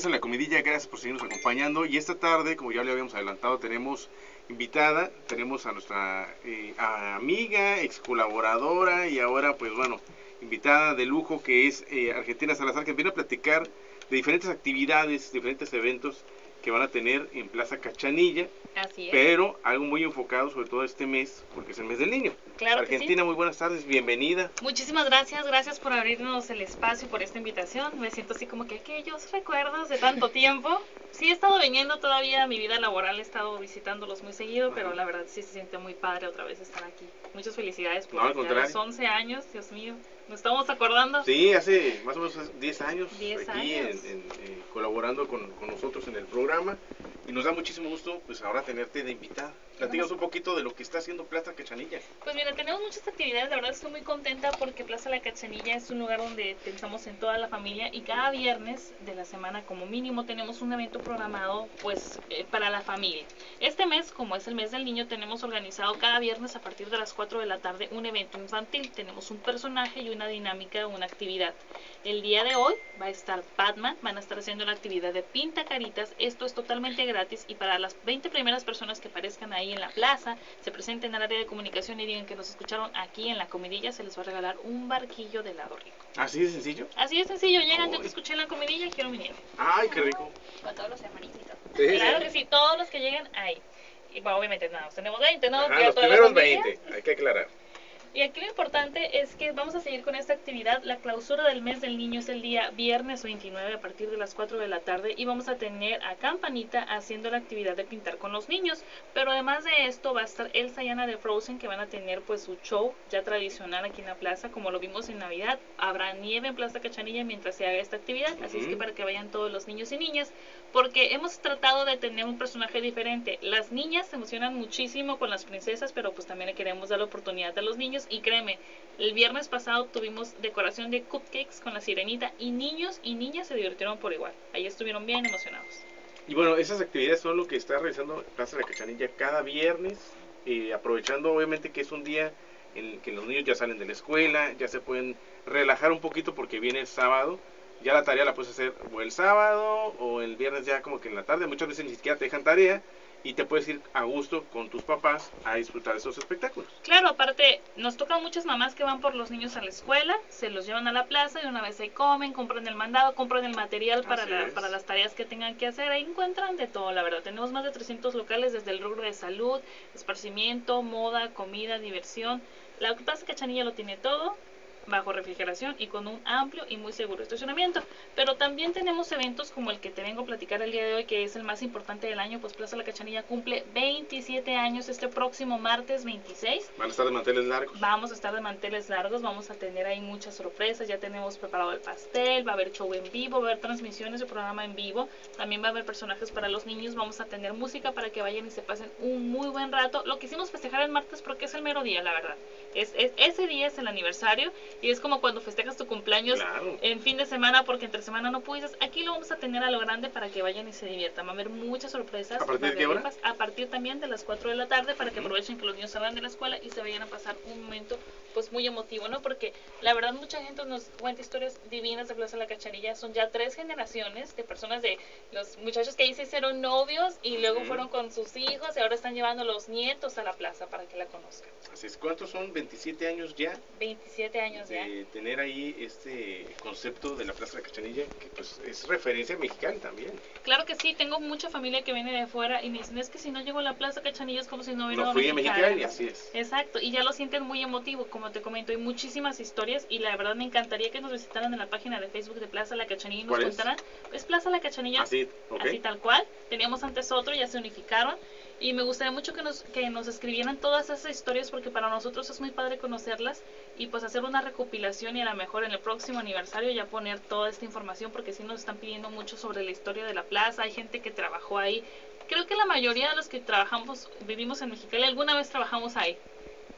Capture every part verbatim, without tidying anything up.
Esta es la comidilla, gracias por seguirnos acompañando. Y esta tarde, como ya le habíamos adelantado, tenemos invitada, tenemos a nuestra eh, a amiga, ex colaboradora y ahora, pues bueno, invitada de lujo, que es eh, Argentina Salazar, que viene a platicar de diferentes actividades, diferentes eventos que van a tener en Plaza Cachanilla. Así es. Pero algo muy enfocado sobre todo este mes, porque es el mes del niño. Claro Argentina, que sí. Muy buenas tardes, bienvenida. Muchísimas gracias, gracias por abrirnos el espacio, por esta invitación. Me siento así como que aquellos recuerdos de tanto tiempo. Sí, he estado viniendo todavía a mi vida laboral, he estado visitándolos muy seguido, uh-huh. pero la verdad sí se siente muy padre otra vez estar aquí. Muchas felicidades por no, los once años, Dios mío. ¿Nos estamos acordando? Sí, hace más o menos diez años, diez aquí años. En, en, eh, colaborando con, con nosotros en el programa. Y nos da muchísimo gusto pues ahora tenerte de invitada. Platícanos un poquito de lo que está haciendo Plaza Cachanilla. Pues mira, tenemos muchas actividades, la verdad estoy muy contenta porque Plaza La Cachanilla es un lugar donde pensamos en toda la familia y cada viernes de la semana como mínimo tenemos un evento programado pues eh, para la familia. Este mes, como es el mes del niño, tenemos organizado cada viernes a partir de las cuatro de la tarde un evento infantil. Tenemos un personaje y una dinámica, una actividad. El día de hoy va a estar Batman, van a estar haciendo la actividad de pinta caritas. Esto es totalmente gratis y para las veinte primeras personas que aparezcan ahí en la plaza, se presenten al área de comunicación y digan que nos escucharon aquí en la comidilla, se les va a regalar un barquillo de helado rico. ¿Así de sencillo? Así de sencillo, llegan, oh, yo te escuché en la comidilla, quiero mi nieve. Ay, qué rico. Con todos los hermanitos. Sí, claro sí. que sí, todos los que lleguen ahí. Y bueno, obviamente nada, tenemos veinte, ¿no? Ajá, los primeros veinte, hay que aclarar. Y aquí lo importante es que vamos a seguir con esta actividad. La clausura del mes del niño es el día viernes veintinueve a partir de las cuatro de la tarde y vamos a tener a Campanita haciendo la actividad de pintar con los niños. Pero además de esto va a estar Elsa y Anna de Frozen, que van a tener pues su show ya tradicional aquí en la plaza, como lo vimos en Navidad. Habrá nieve en Plaza Cachanilla mientras se haga esta actividad, así uh-huh. es que para que vayan todos los niños y niñas, porque hemos tratado de tener un personaje diferente. Las niñas se emocionan muchísimo con las princesas, pero pues también le queremos dar la oportunidad a los niños. Y créeme, el viernes pasado tuvimos decoración de cupcakes con la sirenita y niños y niñas se divirtieron por igual. Ahí estuvieron bien emocionados. Y bueno, esas actividades son lo que está realizando Plaza de la Cachanilla cada viernes, eh, aprovechando obviamente que es un día en el que los niños ya salen de la escuela, ya se pueden relajar un poquito porque viene el sábado. Ya la tarea la puedes hacer o el sábado o el viernes ya como que en la tarde. Muchas veces ni siquiera te dejan tarea. Y te puedes ir a gusto con tus papás a disfrutar de esos espectáculos. Claro, aparte nos tocan muchas mamás que van por los niños a la escuela, se los llevan a la plaza y una vez ahí comen, compran el mandado, compran el material para, la, para las tareas que tengan que hacer. Ahí encuentran de todo, la verdad. Tenemos más de trescientos locales desde el rubro de salud, esparcimiento, moda, comida, diversión. La Plaza Cachanilla lo tiene todo, bajo refrigeración y con un amplio y muy seguro estacionamiento. Pero también tenemos eventos como el que te vengo a platicar el día de hoy, que es el más importante del año, pues Plaza La Cachanilla cumple veintisiete años este próximo martes veintiséis. ¿Van a estar de manteles largos? Vamos a estar de manteles largos, vamos a tener ahí muchas sorpresas, ya tenemos preparado el pastel, va a haber show en vivo, va a haber transmisiones de programa en vivo, también va a haber personajes para los niños, vamos a tener música para que vayan y se pasen un muy buen rato. Lo quisimos festejar el martes porque es el mero día, la verdad. Es, es, ese día es el aniversario y es como cuando festejas tu cumpleaños claro. en fin de semana porque entre semana no pudiste. Aquí lo vamos a tener a lo grande para que vayan y se diviertan. Va a haber muchas sorpresas. ¿A partir de qué hora? A partir también de las cuatro de la tarde para que aprovechen que los niños salgan de la escuela y se vayan a pasar un momento pues muy emotivo, ¿no? Porque la verdad mucha gente nos cuenta historias divinas de Plaza La Cachanilla. Son ya tres generaciones de personas, de los muchachos que ahí se hicieron novios y luego uh-huh. fueron con sus hijos y ahora están llevando a los nietos a la plaza para que la conozcan. Así es. ¿Cuántos son? ¿veintisiete años ya? veintisiete años de ya. Tener ahí este concepto de la Plaza de la Cachanilla, que pues es referencia mexicana también. Claro que sí, tengo mucha familia que viene de fuera y me dicen, es que si no llego a la Plaza Cachanilla es como si no hubiera no fui a Mexicali, así es. Exacto, y ya lo sienten muy emotivo, como te comento, hay muchísimas historias y la verdad me encantaría que nos visitaran en la página de Facebook de Plaza La Cachanilla y nos contaran. Es Plaza La Cachanilla, así, okay. así tal cual. Teníamos antes otro, ya se unificaron. Y me gustaría mucho que nos, que nos escribieran todas esas historias porque para nosotros es muy padre conocerlas y pues hacer una recopilación y a lo mejor en el próximo aniversario ya poner toda esta información porque sí nos están pidiendo mucho sobre la historia de la plaza, hay gente que trabajó ahí. Creo que la mayoría de los que trabajamos, vivimos en Mexicali, alguna vez trabajamos ahí.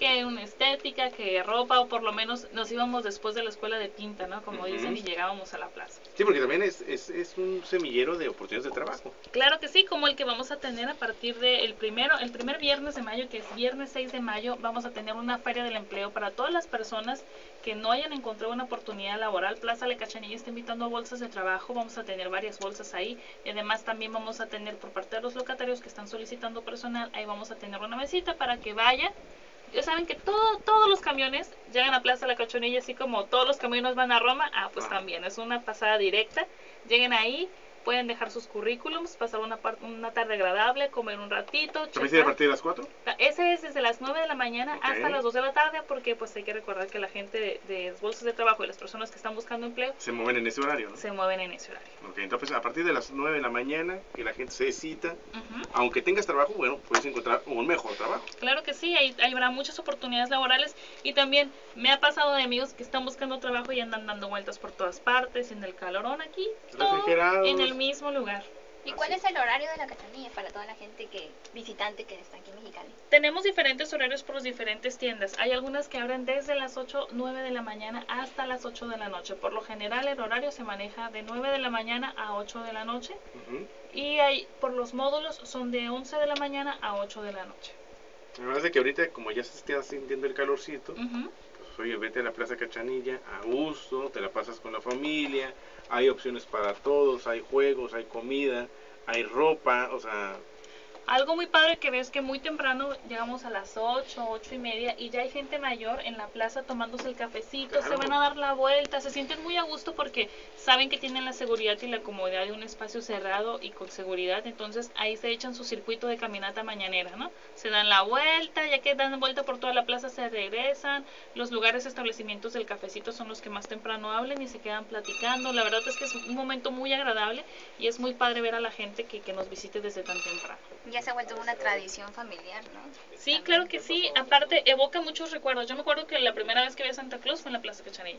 que una estética, que ropa, o por lo menos nos íbamos después de la escuela de pinta, ¿no? Como uh-huh. dicen, y llegábamos a la plaza. Sí, porque también es, es, es un semillero de oportunidades de trabajo. Claro que sí, como el que vamos a tener a partir del primero, el primer viernes de mayo, que es viernes seis de mayo, vamos a tener una feria del empleo para todas las personas que no hayan encontrado una oportunidad laboral. Plaza La Cachanilla está invitando a bolsas de trabajo, vamos a tener varias bolsas ahí, y además también vamos a tener por parte de los locatarios que están solicitando personal, ahí vamos a tener una mesita para que vayan. Ya saben que todo, todos los camiones llegan a Plaza La Cachanilla, así como todos los camiones van a Roma, ah, pues también es una pasada directa. Lleguen ahí, pueden dejar sus currículums, pasar una, una tarde agradable, comer un ratito. ¿También a partir de las cuatro? Ese es desde las nueve de la mañana okay. hasta las dos de la tarde, porque pues hay que recordar que la gente de, de bolsas de trabajo y las personas que están buscando empleo se mueven en ese horario, ¿no? Se mueven en ese horario. Ok, entonces a partir de las nueve de la mañana, que la gente se cita, uh-huh. aunque tengas trabajo, bueno, puedes encontrar un mejor trabajo. Claro que sí, ahí, ahí habrá muchas oportunidades laborales, y también me ha pasado de amigos que están buscando trabajo y andan dando vueltas por todas partes, en el calorón aquí, todo en el mismo lugar. ¿Y cuál es el horario de la Cachanilla para toda la gente que visitante que está aquí en Mexicali? Tenemos diferentes horarios por las diferentes tiendas. Hay algunas que abren desde las ocho, nueve de la mañana hasta las ocho de la noche. Por lo general el horario se maneja de nueve de la mañana a ocho de la noche. Uh-huh. Y hay, por los módulos son de once de la mañana a ocho de la noche. La verdad es que ahorita, como ya se está sintiendo el calorcito, uh-huh. pues oye, vete a la Plaza Cachanilla a gusto, te la pasas con la familia. Hay opciones para todos, hay juegos, hay comida, hay ropa, o sea... Algo muy padre que ves que muy temprano llegamos a las ocho, ocho y media, y ya hay gente mayor en la plaza tomándose el cafecito, claro. Se van a dar la vuelta, se sienten muy a gusto porque saben que tienen la seguridad y la comodidad de un espacio cerrado y con seguridad. Entonces ahí se echan su circuito de caminata mañanera, ¿no? Se dan la vuelta, ya que dan vuelta por toda la plaza se regresan. Los lugares, establecimientos del cafecito son los que más temprano hablen y se quedan platicando. La verdad es que es un momento muy agradable y es muy padre ver a la gente que, que nos visite desde tan temprano. Ya se ha vuelto una tradición familiar, ¿no? Sí, también. Claro que sí. Aparte, evoca muchos recuerdos. Yo me acuerdo que la primera vez que vi a Santa Claus fue en la Plaza Cachanilla.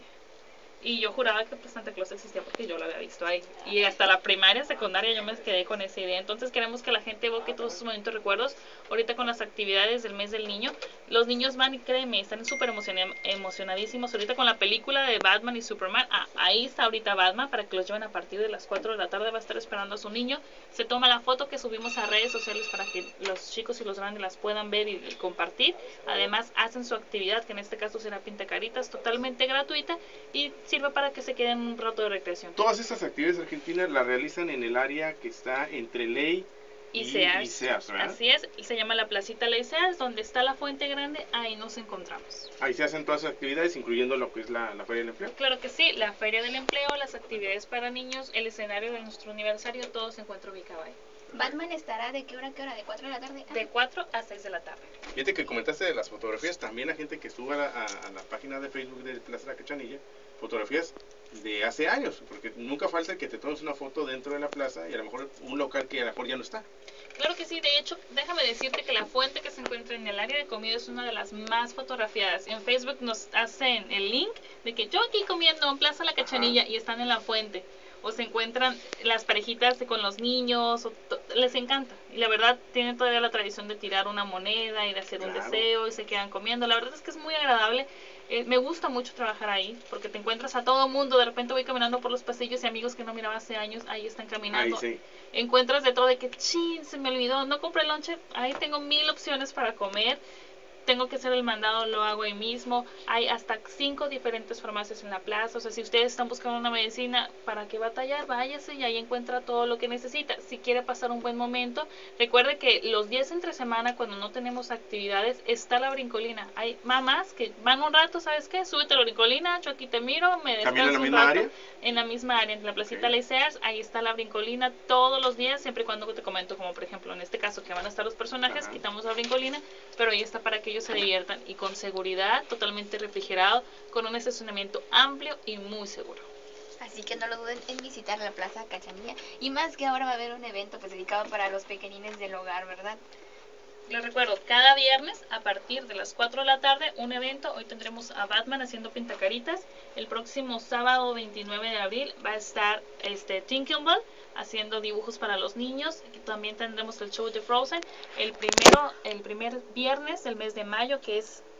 Y yo juraba que pues, Santa Claus existía porque yo lo había visto ahí. Y hasta la primaria, secundaria, yo me quedé con esa idea. Entonces queremos que la gente evoque todos esos momentos recuerdos. Ahorita con las actividades del mes del niño, los niños van y créeme, están súper emocion- emocionadísimos. Ahorita con la película de Batman y Superman, ah, ahí está ahorita Batman para que los lleven a partir de las cuatro de la tarde. Va a estar esperando a su niño. Se toma la foto que subimos a redes sociales para que los chicos y los grandes las puedan ver y, y compartir. Además hacen su actividad, que en este caso será pintacaritas, totalmente gratuita y sirve para que se queden un rato de recreación. Todas estas actividades argentinas las realizan en el área que está entre Ley y, y Sears. Y Sears, ¿verdad? Así es, se llama la Placita Ley Sears, donde está la Fuente Grande, ahí nos encontramos. Ahí se hacen todas las actividades, incluyendo lo que es la, la Feria del Empleo. Claro que sí, la Feria del Empleo, las actividades para niños, el escenario de nuestro aniversario, todo se encuentra ubicado ahí. ¿Batman estará de qué hora a qué hora? ¿De cuatro de la tarde? De cuatro a seis de la tarde. Fíjate que comentaste de las fotografías, también la gente que suba a, a, a la página de Facebook de Plaza La Cachanilla, fotografías de hace años, porque nunca falta que te tomes una foto dentro de la plaza y a lo mejor un local que a lo mejor ya no está. Claro que sí, de hecho, déjame decirte que la fuente que se encuentra en el área de comida es una de las más fotografiadas. En Facebook nos hacen el link de que yo aquí comiendo en Plaza La Cachanilla. Ajá. Y están en la fuente. O se encuentran las parejitas con los niños, o les encanta. Y la verdad, tienen todavía la tradición de tirar una moneda y de hacer claro. un deseo y se quedan comiendo. La verdad es que es muy agradable. Eh, me gusta mucho trabajar ahí, porque te encuentras a todo mundo. De repente voy caminando por los pasillos y amigos que no miraba hace años, ahí están caminando. Ahí sí. Encuentras de todo, de que, chin, se me olvidó, no compré lonche. Ahí tengo mil opciones para comer. Tengo que hacer el mandado, lo hago ahí mismo. Hay hasta cinco diferentes farmacias en la plaza. O sea, si ustedes están buscando una medicina, ¿para qué batallar? Váyase y ahí encuentra todo lo que necesita. Si quiere pasar un buen momento, recuerde que los días entre semana, cuando no tenemos actividades, está la brincolina. Hay mamás que van un rato, ¿sabes qué? Súbete a la brincolina, yo aquí te miro, me descanso un rato. Área? En la misma área, en la placita okay. Ley Sears, ahí está la brincolina todos los días, siempre y cuando te comento, como por ejemplo en este caso, que van a estar los personajes, Ajá. quitamos la brincolina, pero ahí está para que ellos se diviertan y con seguridad, totalmente refrigerado, con un estacionamiento amplio y muy seguro. Así que no lo duden en visitar la Plaza Cachanilla, y más que ahora va a haber un evento pues dedicado para los pequeñines del hogar, ¿verdad? Les recuerdo, cada viernes a partir de las cuatro de la tarde un evento. Hoy tendremos a Batman haciendo pintacaritas. El próximo sábado veintinueve de abril va a estar este Tinkerbell haciendo dibujos para los niños. También tendremos el show de Frozen el primero el primer viernes del mes de mayo, que es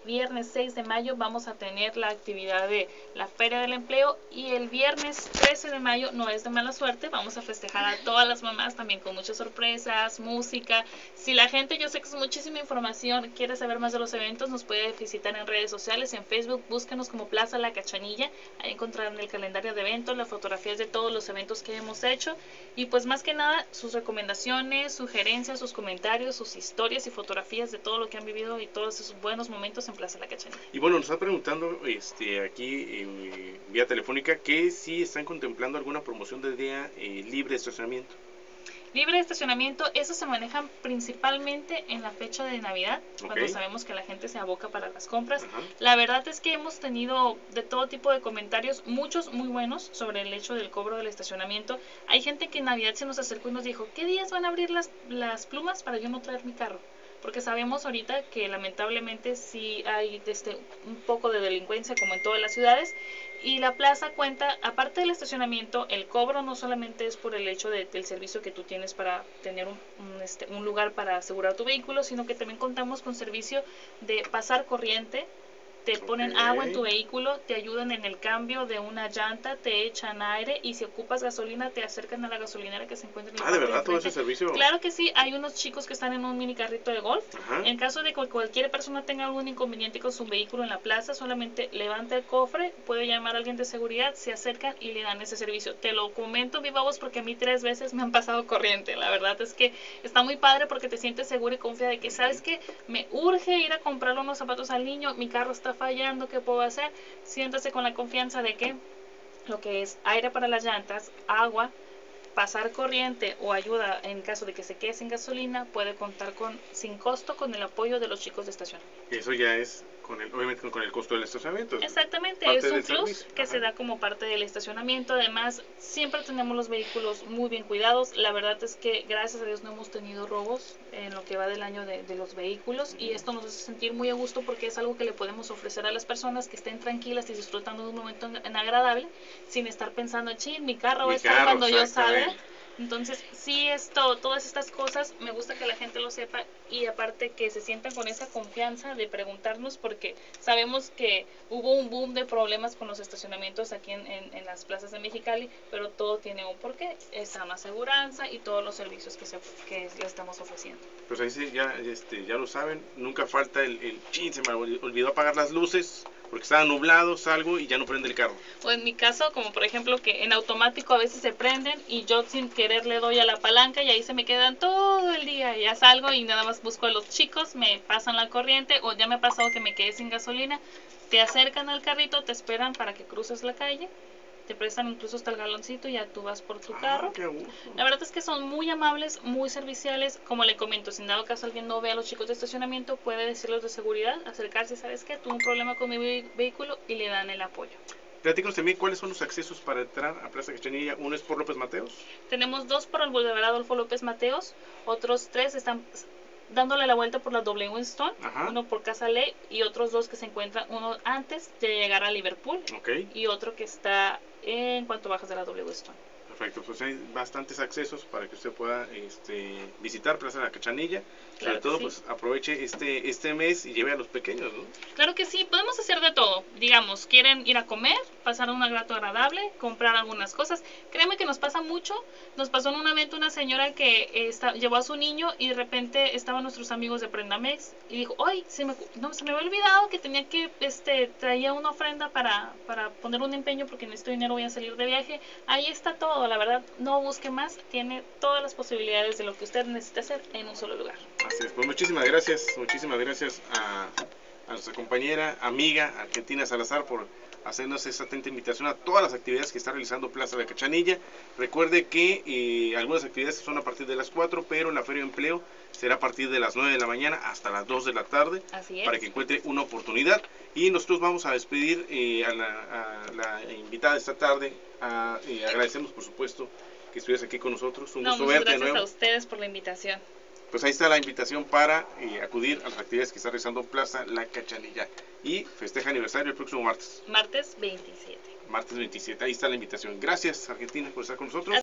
viernes seis de mayo vamos a tener la actividad de la Feria del Empleo y el viernes trece de mayo no es de mala suerte, vamos a festejar a todas las mamás también con muchas sorpresas, música. Si la gente, yo sé que es muchísima información, quiere saber más de los eventos, nos puede visitar en redes sociales, en Facebook, búsquenos como Plaza La Cachanilla, ahí encontrarán el calendario de eventos, las fotografías de todos los eventos que hemos hecho y pues más que nada sus recomendaciones, sugerencias, sus comentarios, sus historias y fotografías de todo lo que han vivido y todos esos buenos momentos en Plaza La Cachanilla. Y bueno, nos están preguntando este, aquí eh, vía telefónica que si están contemplando alguna promoción de día eh, libre de estacionamiento. Libre de estacionamiento, eso se maneja principalmente en la fecha de Navidad, Okay. cuando sabemos que la gente se aboca para las compras. Ajá. La verdad es que hemos tenido de todo tipo de comentarios, muchos muy buenos sobre el hecho del cobro del estacionamiento. Hay gente que en Navidad se nos acercó y nos dijo, ¿qué días van a abrir las, las plumas para yo no traer mi carro? Porque sabemos ahorita que lamentablemente sí hay este, un poco de delincuencia como en todas las ciudades y la plaza cuenta, aparte del estacionamiento, el cobro no solamente es por el hecho de, del servicio que tú tienes para tener un, un, este, un lugar para asegurar tu vehículo, sino que también contamos con servicio de pasar corriente, te ponen Okay. agua en tu vehículo, te ayudan en el cambio de una llanta, te echan aire y si ocupas gasolina te acercan a la gasolinera que se encuentra en la Ah, ¿de parte verdad todo enfrente. ese servicio? Claro que sí, hay unos chicos que están en un mini carrito de golf. Ajá. En caso de que cualquier persona tenga algún inconveniente con su vehículo en la plaza, solamente levanta el cofre, puede llamar a alguien de seguridad, se acercan y le dan ese servicio. Te lo comento viva voz porque a mí tres veces me han pasado corriente. La verdad es que está muy padre porque te sientes seguro y confía de que, ¿sabes qué? Me urge ir a comprarle unos zapatos al niño, mi carro está fallando, ¿qué puedo hacer? Siéntase con la confianza de que lo que es aire para las llantas, agua, pasar corriente o ayuda en caso de que se quede sin gasolina, puede contar con sin costo con el apoyo de los chicos de estación. Eso ya es con el, obviamente con el costo del estacionamiento. Exactamente, Parte es un del plus servicio. que Ajá. se da como parte del estacionamiento. Además, siempre tenemos los vehículos muy bien cuidados. La verdad es que gracias a Dios no hemos tenido robos en lo que va del año de, de los vehículos y esto nos hace sentir muy a gusto porque es algo que le podemos ofrecer a las personas que estén tranquilas y disfrutando de un momento en, en agradable sin estar pensando, chin, mi carro Mi va a estar carro, cuando yo salga. exactamente. Entonces, sí, esto, todas estas cosas, me gusta que la gente lo sepa y aparte que se sientan con esa confianza de preguntarnos porque sabemos que hubo un boom de problemas con los estacionamientos aquí en, en, en las plazas de Mexicali, pero todo tiene un porqué, está una aseguranza y todos los servicios que, se, que le estamos ofreciendo. Pues ahí sí, ya, este, ya lo saben, nunca falta el, el chin, se me olvidó apagar las luces porque estaba nublado, salgo y ya no prende el carro. O en mi caso, como por ejemplo que en automático a veces se prenden y yo sin querer le doy a la palanca y ahí se me quedan todo el día. Ya salgo y nada más busco a los chicos, me pasan la corriente o ya me ha pasado que me quedé sin gasolina. Te acercan al carrito, te esperan para que cruces la calle, te prestan incluso hasta el galoncito y ya tú vas por tu Ah, carro. qué gusto. La verdad es que son muy amables, muy serviciales. Como le comento, si en dado caso alguien no ve a los chicos de estacionamiento, puede decirles de seguridad, acercarse, ¿sabes qué? Tuve un problema con mi ve- vehículo y le dan el apoyo. Platícanos también cuáles son los accesos para entrar a Plaza Cachanilla. Uno es por López Mateos. Tenemos dos por el Boulevard Adolfo López Mateos, otros tres están dándole la vuelta por la W Winston, Ajá. uno por Casa Ley y otros dos que se encuentran, uno antes de llegar a Liverpool Ok, y otro que está en cuanto bajas de la W Winston. perfecto. Pues hay bastantes accesos para que usted pueda este, visitar Plaza de la Cachanilla. Claro Sobre todo, que sí. pues aproveche este, este mes y lleve a los pequeños, ¿no? Claro que sí, podemos hacer de todo. Digamos, quieren ir a comer, pasar un rato agradable, comprar algunas cosas. Créeme que nos pasa mucho. Nos pasó en un evento una señora que eh, está, llevó a su niño y de repente estaban nuestros amigos de Prendamex y dijo, ¡ay! Se me, no, se me había olvidado que tenía que, este, traía una ofrenda para, para poner un empeño porque necesito dinero, voy a salir de viaje. Ahí está todo, la verdad, no busque más. Tiene todas las posibilidades de lo que usted necesita hacer en un solo lugar. Así es. Pues muchísimas gracias, muchísimas gracias a, a nuestra compañera, amiga Argentina Salazar por hacernos esta atenta invitación a todas las actividades que está realizando Plaza de la Cachanilla. Recuerde que eh, algunas actividades son a partir de las cuatro, pero la Feria de Empleo será a partir de las nueve de la mañana hasta las dos de la tarde. Así es. Para que encuentre una oportunidad. Y nosotros vamos a despedir eh, a, la, a la invitada esta tarde. A, eh, agradecemos, por supuesto, que estuvieras aquí con nosotros. Un No, gusto muchas verte de gracias nuevo. a ustedes por la invitación. Pues ahí está la invitación para eh, acudir a las actividades que está realizando Plaza La Cachanilla. Y festeja aniversario el próximo martes. Martes veintisiete. Martes veintisiete. Ahí está la invitación. Gracias, Argentina, por estar con nosotros.